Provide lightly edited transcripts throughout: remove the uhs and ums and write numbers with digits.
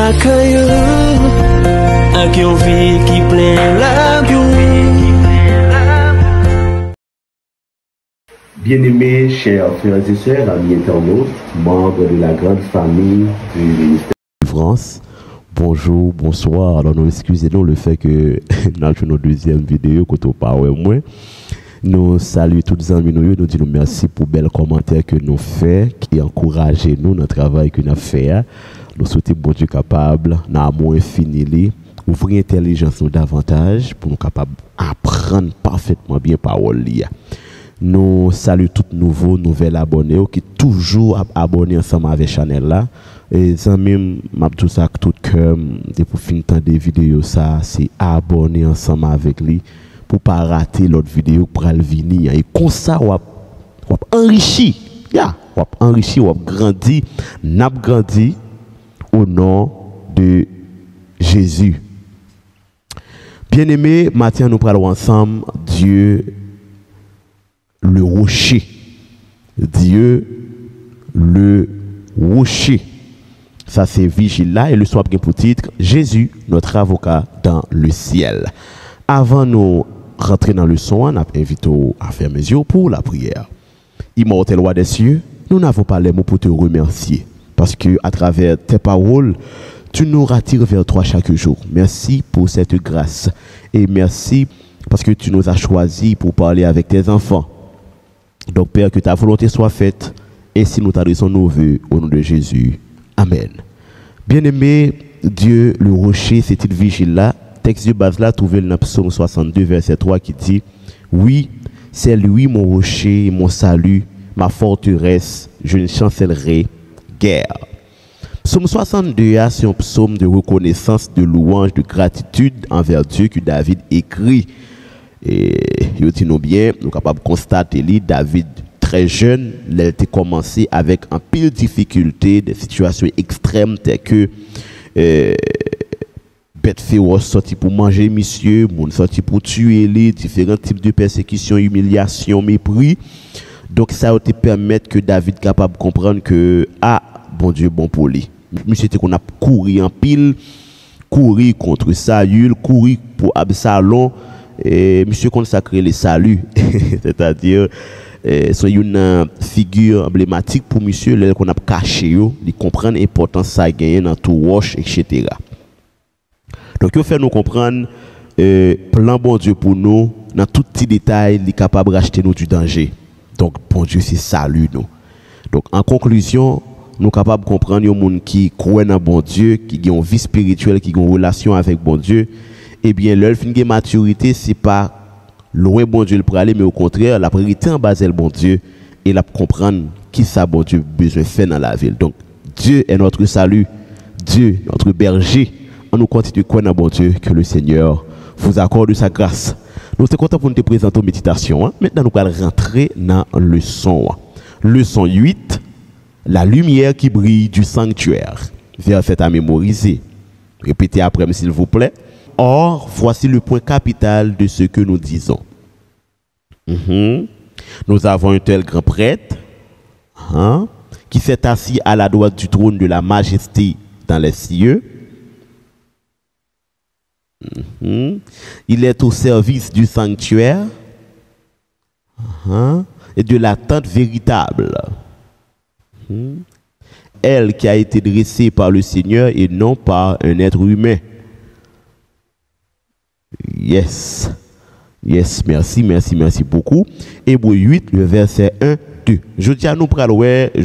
caillou, avec une vie qui plein la Bien-aimés, chers frères et sœurs, amis internautes, membres de la grande famille du ministère de France, bonjour, bonsoir. Alors, nous excusez-nous le fait que dans notre deuxième vidéo, quand on parle moins, nous saluons tous les amis, nous disons merci pour les belles commentaires que nous faisons, qui encouragent nous dans le travail que nous faisons. Nous souhaitons bon Dieu capable, dans l'amour infini, ouvrir l'intelligence davantage pour nous capables d'apprendre parfaitement bien parole. Nous saluons tous nouveaux, nouvelles abonnés qui toujours abonnés ensemble avec la chaîne là. Et ça même, tout ça tout cœur, pour finir des vidéos ça, c'est abonner ensemble avec lui pour pas rater l'autre vidéo pour aller venir. Et comme ça, on enrichi, on enrichi, on grandi, n'a grandi au nom de Jésus. Bien-aimés, maintenant nous parlons ensemble Dieu le rocher. Dieu le rocher. Ça c'est vigile là et le soir bien pour titre Jésus notre avocat dans le ciel. Avant nous rentrer dans le son, on a invité à faire mes yeux pour la prière. Immortel roi des cieux, nous n'avons pas les mots pour te remercier parce que à travers tes paroles tu nous rattires vers toi chaque jour. Merci pour cette grâce et merci parce que tu nous as choisis pour parler avec tes enfants. Donc, Père, que ta volonté soit faite, et si nous t'adressons nos vœux au nom de Jésus. Amen. Bien-aimé, Dieu, le rocher, c'est il vigile là. Texte de base là, trouvé dans Psaume 62, verset 3, qui dit: oui, c'est lui mon rocher, mon salut, ma forteresse, je ne chancellerai guère. Psaume 62, c'est un psaume de reconnaissance, de louange, de gratitude envers Dieu que David écrit. Et nous disons bien, nous sommes capables de constater que David, très jeune, il a commencé avec un pile de difficultés, des situations extrêmes telles que bête féroce sorti pour manger, monsieur, moun sorti pour tuer les différents types de persécutions, humiliations, mépris. Donc ça te permet que David est capable de comprendre que, bon Dieu, bon pour lui. Monsieur, c'était qu'on a couru en pile, couru contre Saül, couru pour Absalom. Et monsieur consacré le salut, c'est-à-dire c'est une figure emblématique pour monsieur qu'on a caché, il comprend l'importance ça a gagné dans tout roche, etc. Donc il fait nous comprendre plan bon Dieu pour nous dans tout petit détail, il est capable de racheter nous du danger. Donc bon Dieu c'est salut nous. Donc en conclusion, nous sommes capables de comprendre un monde qui croit dans bon Dieu, qui a une vie spirituelle, qui a une relation avec bon Dieu. Eh bien, leur fin de maturité, ce n'est pas loin bon Dieu pour aller, mais au contraire, la priorité en bas, c'est le bon Dieu. Et la comprendre qui ça bon Dieu besoin faire dans la ville. Donc, Dieu est notre salut, Dieu, notre berger. On nous continue de croire dans bon Dieu, que le Seigneur vous accorde sa grâce. Nous sommes contents pour nous présenter une méditation. Maintenant, nous allons rentrer dans le son. Leçon 8, la lumière qui brille du sanctuaire. Verset à mémoriser. Répétez après, s'il vous plaît. Or, voici le point capital de ce que nous disons. Nous avons un tel grand prêtre qui s'est assis à la droite du trône de la majesté dans les cieux. Il est au service du sanctuaire et de la tente véritable. Elle qui a été dressée par le Seigneur et non par un être humain. Yes, merci beaucoup. Hébreux 8, le verset 1, 2. Jeudi, nous prenons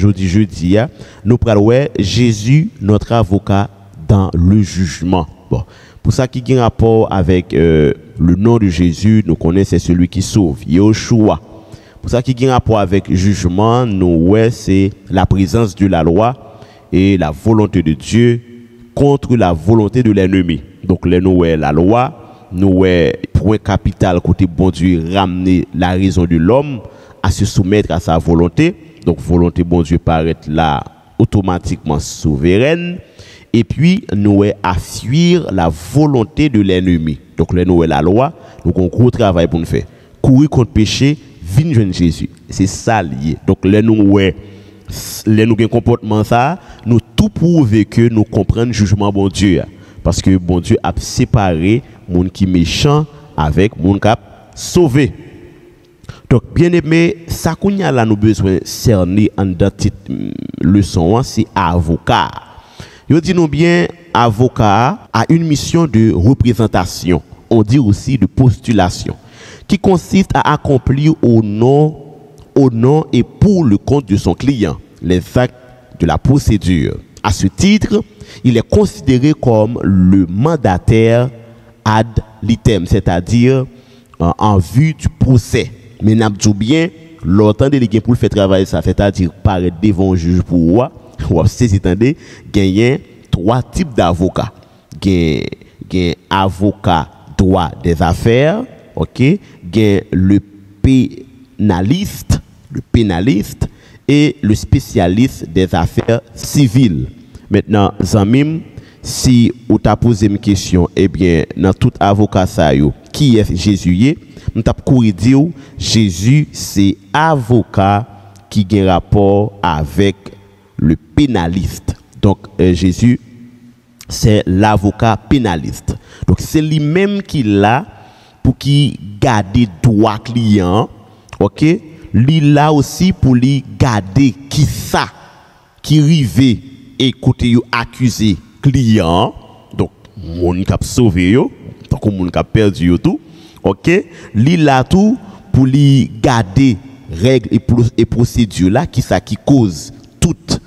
Jésus, notre avocat dans le jugement. Bon, pour ça qui a un rapport avec le nom de Jésus, nous connaissons c'est celui qui sauve, Yeshua. Pour ça qui a un rapport avec le jugement, nous c'est la présence de la loi et la volonté de Dieu contre la volonté de l'ennemi. Donc, nous la loi. Nous, point capital côté bon Dieu, ramener la raison de l'homme à se soumettre à sa volonté. Donc, volonté bon Dieu paraît là automatiquement souveraine. Et puis, nous, à fuir la volonté de l'ennemi. Donc, nous, la loi, nous avons un gros travail pour nous faire. Courir contre péché, venir joindre Jésus. C'est ça lié. Donc, nous, un comportement ça, nous tout prouve que nous comprenons le jugement bon Dieu. Parce que bon Dieu a séparé moun qui méchant avec moun qui a sauvé. Donc, bien aimé, ça qu'on a là, nous besoin cerner en cette leçon, c'est avocat. Je dis nous bien, avocat a une mission de représentation, on dit aussi de postulation, qui consiste à accomplir au nom et pour le compte de son client les actes de la procédure. À ce titre, il est considéré comme le mandataire ad litem, c'est-à-dire en vue du procès. Mais n'a pas bien l'autant délégué pour le faire travailler ça, c'est-à-dire paraître devant un juge pour ou c'est attendez gagner 3 types d'avocats. Gain avocat droit des affaires, OK, gain le pénaliste et le spécialiste des affaires civiles. Maintenant, Zamim, si vous t'a posé une question, eh bien, dans tout avocat ça qui est Jésus? Nous t'avons dire Jésus c'est avocat qui a un rapport avec le pénaliste. Donc Jésus c'est l'avocat pénaliste. Donc c'est lui-même qui l'a pour qui garder droit client, OK? Lui là aussi pour lui garder qui ça qui rivé et côté accusé client. Donc mon qui a sauvé yo, donc mon qui a perdu yo tout. OK, li là tout pour lui garder règles et procédures là qui cause toute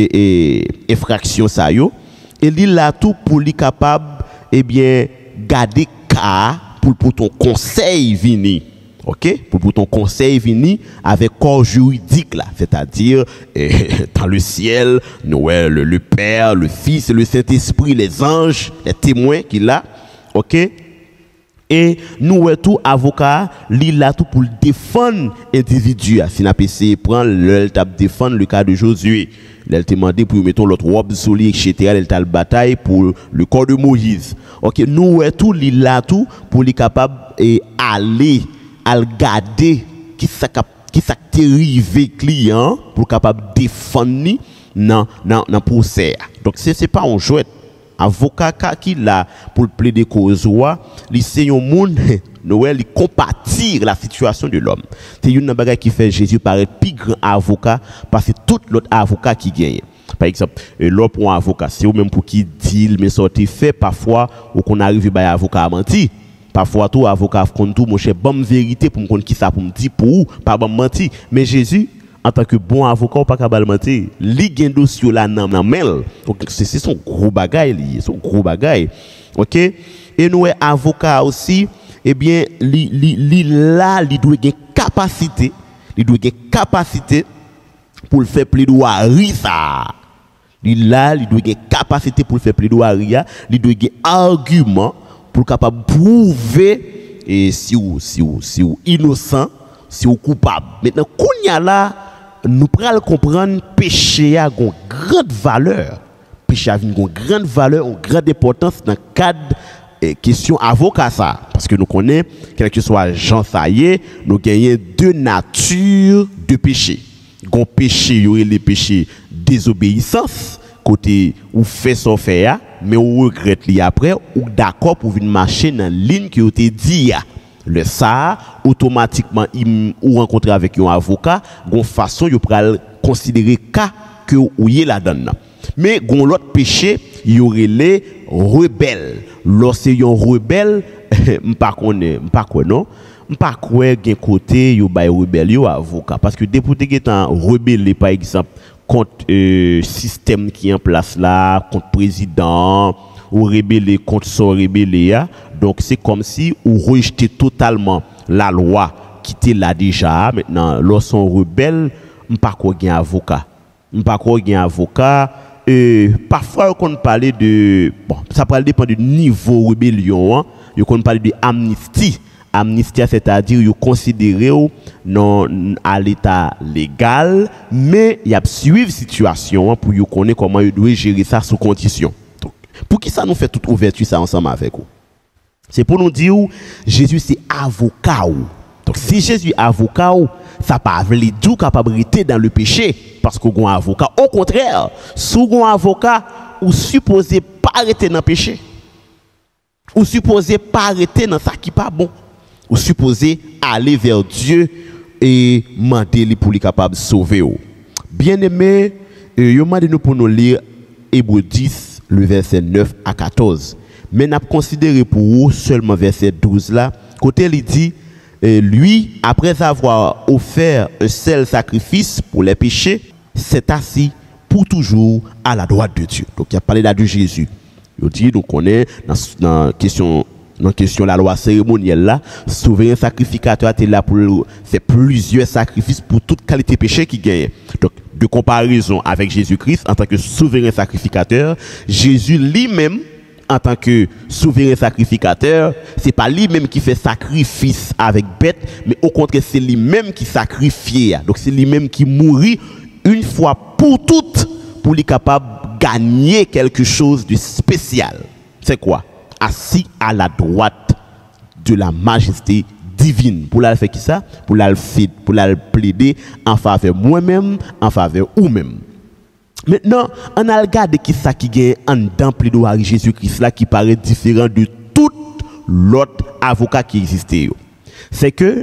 infraction ça yo et li là tout pour lui capable bien garder cas pour ton conseil vini. OK, pour ton conseil vini avec corps juridique là, c'est-à-dire dans le ciel, Noël, le Père, le Fils et le Saint-Esprit, les anges, les témoins qu'il a. OK? Et nous tout avocat li là tout pour défendre individu. Si n'a PC prend le défendre le cas de Josué, elle t'a demandé pour mettre l'autre robe sur lui etc. Elle t'a bataille pour le corps de Moïse. OK, nous tout li là tout pour lui capable et aller à garder qui ça dérivé client pour capable défendre dans procès. Donc c'est pas un jouet. Avocat qui là pour plaider cause li c'est un monde Noël il compatir la situation de l'homme. C'est une bagage qui fait Jésus paraître plus grand avocat parce que tout l'autre avocat qui gagne. Par exemple, l'autre pour un avocat, c'est ou même pour qui deal mais sorti fait parfois ou qu'on arrive by avocat à mentir. Parfois tout avocat compte tout mon cher bonne vérité pour me connaître qui ça pour me dire pour pas bon mentir. Mais Jésus en tant que bon avocat ou pas capable mentir, li gen dossier là nan mel. Donc c'est son gros bagage lié, son gros bagage. OK? Et nous avocat aussi, eh bien li doit gen capacité, pour le faire plaidoirie ça. Li doit gen capacité pour le faire plaidoirie, li doit gen argument pour capable prouver et si ou innocent, si ou coupable. Maintenant kounya là nous prenons comprendre péché a une grande valeur. Péché a une grande valeur, une grande importance dans le cadre question avocat ça. Parce que nous connaissons, quel que soit Jean Saillé, nous gagnons 2 natures de péché. Gon péché, il y a les péchés désobéissance, côté ou fait son faire, mais ou regrette li après, ou d'accord pour venir marcher dans la ligne qui a été dit. Le ça automatiquement ou rencontrer avec un avocat gon façon yo pral considérer cas que ou y la donne mais gon l'autre péché y aurait les rebelles lorsque yon rebelle m'pa connait non m'pa croire gen côté yo bay rebelle yo avocat parce que député qui étant rebelle par exemple contre système qui est en place là contre président ou rebelle contre son rebelle. Donc c'est comme si on rejetait totalement la loi qui était là déjà. Maintenant, lorsqu'on rebelle, on pas quoi gain avocat. Parfois on parle de bon, ça peut dépendre du niveau rébellion. Hein. On parle de amnistie. Amnistie, c'est-à-dire vous considérez non à l'état légal, mais il y a suivre situation pour vous connaître comment vous devez gérer ça sous condition. Donc, pour qui ça nous fait toute ouverture ça ensemble avec vous? C'est pour nous dire Jésus c'est avocat. Donc si Jésus est avocat, ça pas veut dire capable rester dans le péché parce qu'on a un avocat. Au contraire, si on a un avocat, ou supposé pas arrêter dans le péché. Ou supposé pas arrêter dans ça qui pas bon. Ou supposé aller vers Dieu et demander lui pour lui capable de sauver. Bien aimé, yo mande nous pour nous lire Hébreux 10 le verset 9 à 14. Mais n'a considéré pour vous seulement verset 12 là, côté il dit lui après avoir offert un seul sacrifice pour les péchés, s'est assis pour toujours à la droite de Dieu. Donc il a parlé là de Jésus. Il dit donc on est dans question la loi cérémonielle là, souverain sacrificateur était là pour faire plusieurs sacrifices pour toute qualité péché qui gagne. Donc de comparaison avec Jésus-Christ en tant que souverain sacrificateur, Jésus lui-même en tant que souverain sacrificateur, c'est pas lui-même qui fait sacrifice avec bête, mais au contraire c'est lui-même qui sacrifie. Donc c'est lui-même qui mourit une fois pour toutes pour lui capable de gagner quelque chose de spécial. C'est quoi? Assis à la droite de la majesté divine. Pour la faire qui ça? Pour la plaider en faveur moi-même, en faveur ou-même. Maintenant, on a regardé qui ça qui gagne en dedans plaidoirie Jésus-Christ là qui paraît différent de tout l'autre avocat qui existait. C'est que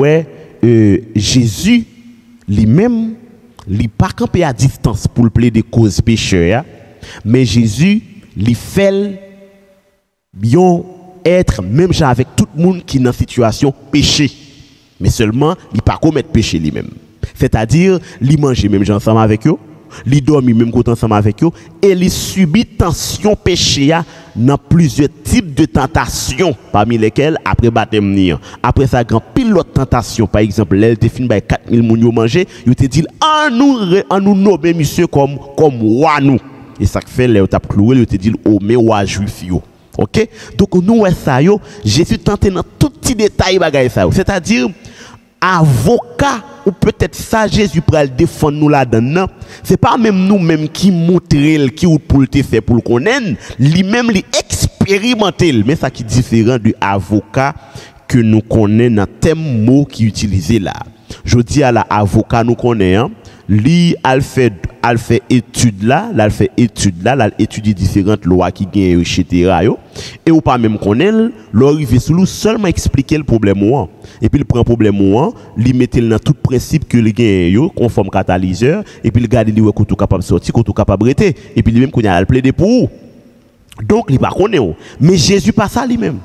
Jésus lui-même il pas campé à distance pour plaider cause pécheur, mais Jésus lui fait bien être même avec tout le monde qui est dans situation péché, mais seulement il pas commettre péché lui-même. C'est-à-dire il manger même ensemble avec eux, il dormit même ensemble avec eux et il subit tension péché dans plusieurs types de tentations parmi lesquelles après baptême après ça grand pilote tentation par exemple elle te fin by 4000 moun yo manger il te dit en nous nommer monsieur comme roi nous et ça fait là t'a cloué il te dit oh mais roi juif yo. OK, donc nous ça yo Jésus tenté dans tout petit détail bagay ça, c'est-à-dire avocat ou peut-être ça Jésus pour le défendre nous là-dedans, c'est pas même nous même qui montrer qui ou pour le faire pour le connaître, lui-même lui expérimenter, mais ça qui est différent du avocat que nous connaissons dans thème mot qui utilisé là. Je dis à la avocat nous connaissons, lui al fait étude là, étudier différentes lois qui gagnent etc. Et ou pas même connaître, l'arriver sous nous seulement expliquer le problème ou et puis il prend problème ou lui mettre dans tout principe que le gagne conforme catalyseur et puis il garde lui que tout capable sortir, que tout capable arrêter et puis lui même qu'on a le plaider pour. Donc il pas connaît mais Jésus pas ça lui-même.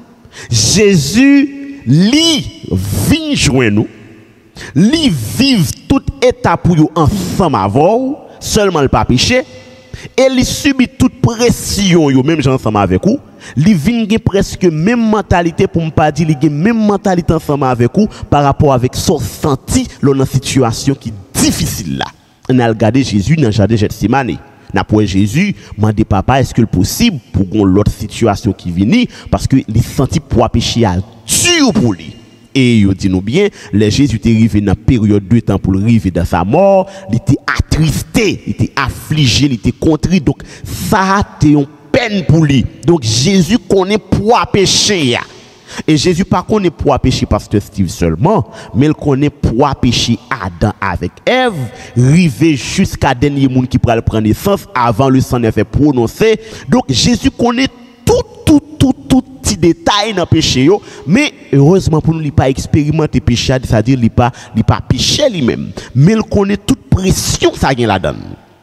Jésus lui vient joindre nous. Li vive toute étape pour yo ensemble avant seulement le pas péché et li subit toute pression yo même ensemble avec vous li vinn presque même mentalité pour me pas dire li même mentalité ensemble avec vous par rapport avec son senti dans situation qui difficile là. On a regardé Jésus dans jardin Gethsémani. N'a pour Jésus mandé papa est-ce que le possible pour gon l'autre situation qui vini parce que il senti pour péché à dur pour lui. Et il dit nous bien, les Jésus était arrivé dans période de temps pour arriver dans sa mort, il était attristé, il était affligé, il était contrit. Donc ça a été une peine pour lui. Donc Jésus connaît pour péché. Et Jésus pas connaît pour péché pasteur Steve seulement, mais il connaît pour péché Adam avec Ève, arrivé jusqu'à dernier monde qui pourra prendre naissance avant le sang n'est fait prononcer. Donc Jésus connaît tout petit détail dans le péché, mais heureusement pour nous, il n'a pas expérimenté le péché, c'est-à-dire il n'a pas péché lui-même, mais il connaît toute pression que ça a là-dedans.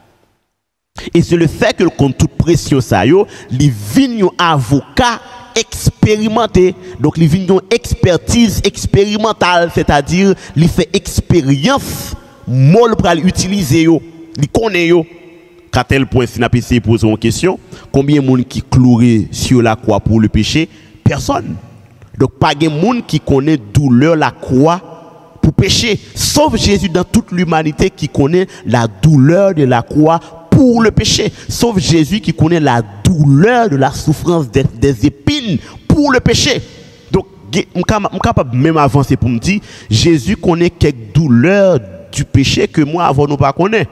Et c'est le fait qu'il connaît toute pression, il vient un avocat expérimenté, donc il vient une expertise expérimentale, c'est-à-dire il fait expérience, moi pour l'utiliser, il connaît. À tel point, si nous avons essayé de poser une question, combien de monde qui clouerait sur la croix pour le péché? Personne. Donc, pas de monde qui connaît douleur la croix pour pécher. Sauf Jésus dans toute l'humanité qui connaît la douleur de la croix pour le péché. Sauf Jésus qui connaît la douleur de la souffrance des épines pour le péché. Donc, je suis capable même avancer pour me dire, Jésus connaît quelques douleurs du péché que moi avant nous pas connaître.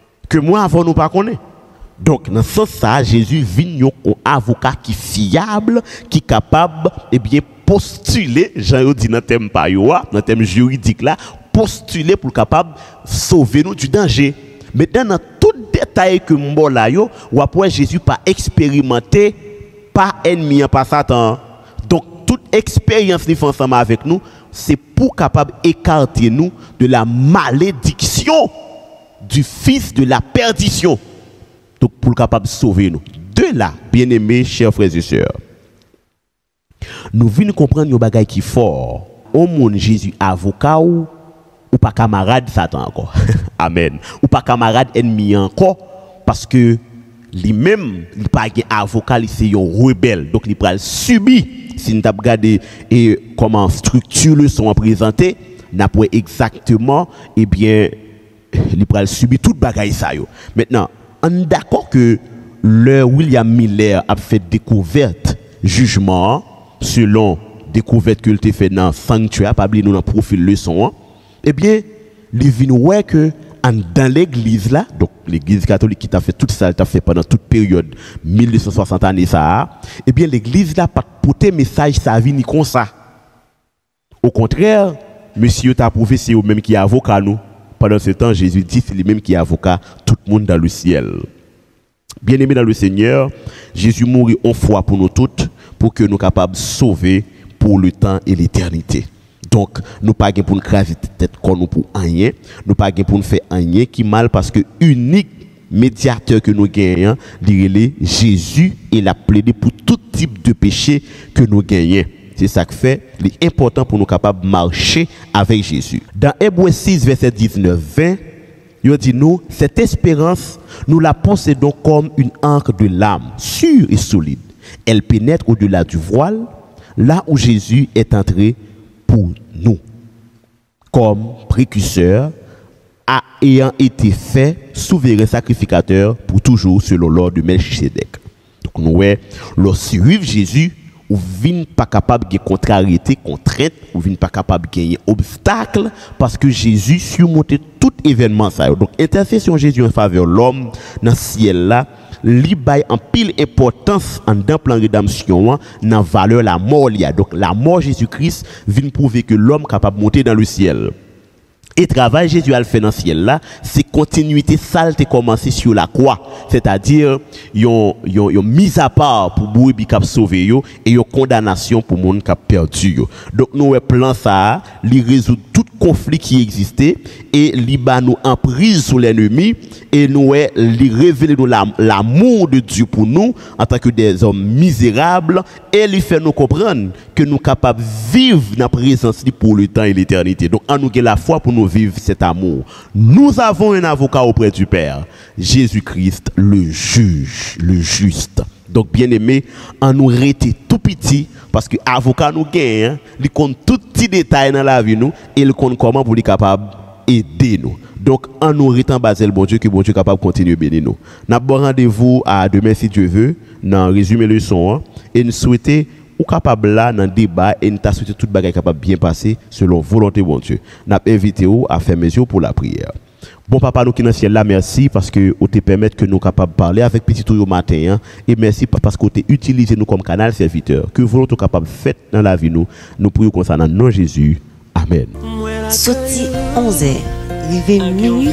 Donc, dans ce sens, Jésus vient un avocat qui est fiable, qui est capable de postuler, j'en dis dans le thème juridique là, postuler pour capable sauver nous du danger. Maintenant, dans tout détail que m'bo là yo, ou après Jésus pas expérimenté, pas ennemi, pas Satan. Donc, toute expérience qu'il fait ensemble avec nous, c'est pour capable écarter nous de la malédiction du fils de la perdition. Donc, pour capable sauver nous. De là, bien-aimés, chers frères et sœurs, nous venons comprendre un bagage qui est fort. Au monde Jésus avocat ou pas camarade Satan encore. Amen. Ou pas camarade ennemi encore parce que lui-même il pas un avocat, il c'est un rebelle. Donc il va subir si nous avons regardé et comment structure le sont présenté, n'a pas exactement eh bien il va subir toute bagaille ça yo. Maintenant, on est d'accord que le William Miller a fait découverte jugement selon découverte que il fait dans sanctuaire pas oublier nous dans profil leçon eh bien il vient ouais que dans l'église là donc l'église catholique qui t'a fait tout ça t'a fait pendant toute période 1260 années ça eh bien l'église là pas porter message ça vient comme ça au contraire monsieur t'a prouvé c'est eux même qui est avocat nous pendant ce temps Jésus dit c'est lui même qui est avocat tout le monde dans le ciel. Bien-aimés dans le Seigneur, Jésus mourit une fois pour nous toutes pour que nous soyons capables de sauver pour le temps et l'éternité. Donc, nous ne pas pour nous craser tête comme nous pour rien, nous pas pour nous faire rien qui mal parce que unique médiateur que nous gagnons, Jésus, il a plaidé pour tout type de péché que nous gagnons. C'est ça qui fait l'important pour nous capables de marcher avec Jésus. Dans Hébreux 6, verset 19-20, il dit nous, cette espérance, nous la possédons comme une ancre de l'âme, sûre et solide. Elle pénètre au-delà du voile, là où Jésus est entré pour nous, comme précurseur, ayant été fait souverain sacrificateur pour toujours selon l'ordre de Melchisedec. Donc nous, lorsque suivre Jésus, ou vin pas capable de contrariété, contrainte, ou vin pas capable de gagner obstacle, parce que Jésus surmontait tout événement ça. Donc intercession Jésus en faveur de l'homme dans le ciel là, li bay en pile importance en dans plan rédemption dans valeur la mort liya. Donc la mort Jésus-Christ vient prouver que l'homme capable de monter dans le ciel. Et travail Jésus a le fait dans le ciel là, c'est continuité saleté commencé sur la croix, c'est-à-dire yon mise à part pour brebis qui sauver yo et yon condamnation pour monde qui a perdu yo. Donc nous plan ça, li résout tout conflit qui existait et li ba nous en prise sur l'ennemi et nous li révéler nous l'amour de Dieu pour nous en tant que des hommes misérables et lui fait nous comprendre que nous capables vivre dans la présence pour le temps et l'éternité. Donc en nous la foi pour nous vivre cet amour. Nous avons un avocat auprès du Père, Jésus-Christ, le juge, le juste. Donc, bien aimé, en nous rester tout petit, parce que avocat nous gagne, il compte tout petit détail dans la vie nous, et il compte comment pour être capable d'aider nous. Donc, en nous restant basé le bon Dieu, que bon Dieu est capable de continuer à bénir nous. Nous avons rendez-vous à demain si Dieu veut, dans résumé leçon, et nous souhaitons ou capable là dans le débat et nous souhaitons tout bagage capable bien passer selon volonté de bon Dieu. Nous avons invité vous à faire mesure pour la prière. Bon papa nous qui dans le ciel là, merci parce que vous te permettre que nous capables de parler avec petit tout au matin et merci parce que vous te utilisé nous comme canal serviteur. Que volonté capable de faire dans la vie nous prions comme ça dans le nom de Jésus. Amen. Sorti 11h, arrivé minuit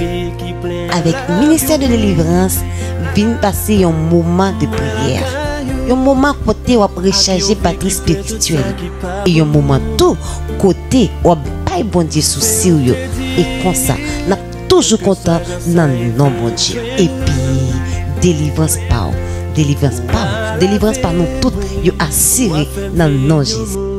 avec ministère de délivrance, vient passer un moment de prière. Un moment côté où recharger batterie spirituelle et un moment tout côté où bail bon Dieu sous sérieux et comme ça n'a toujours content dans le nom bon Dieu et puis délivrance par nous toutes yo assuré dans le nom de Jésus.